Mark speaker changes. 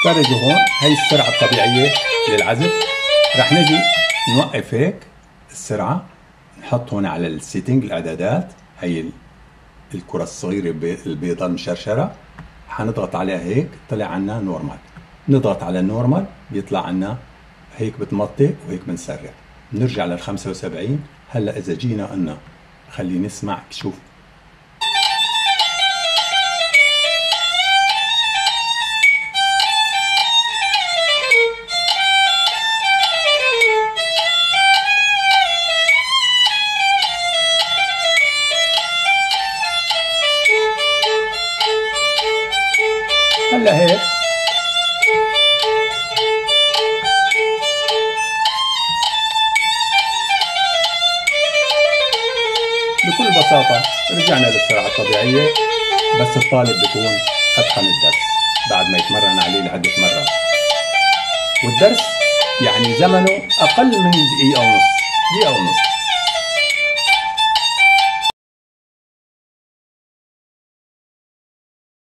Speaker 1: فرجوا هون هي السرعة الطبيعية للعزف. رح نجي نوقف هيك السرعة، نحط هون على السيتنج الإعدادات هي الكرة الصغيرة البيضاء المشرشرة، حنضغط عليها هيك طلع عنا نورمال، نضغط على النورمال بيطلع عنا هيك بتمطي وهيك بنسرع. بنرجع لل 75. هلا إذا جينا قلنا خلي نسمع، شوف هلا هيك بكل بساطة رجعنا للسرعة الطبيعية. بس الطالب بيكون أتقن الدرس بعد ما يتمرن عليه لعدة مرات، والدرس يعني زمنه أقل من دقيقة ونص.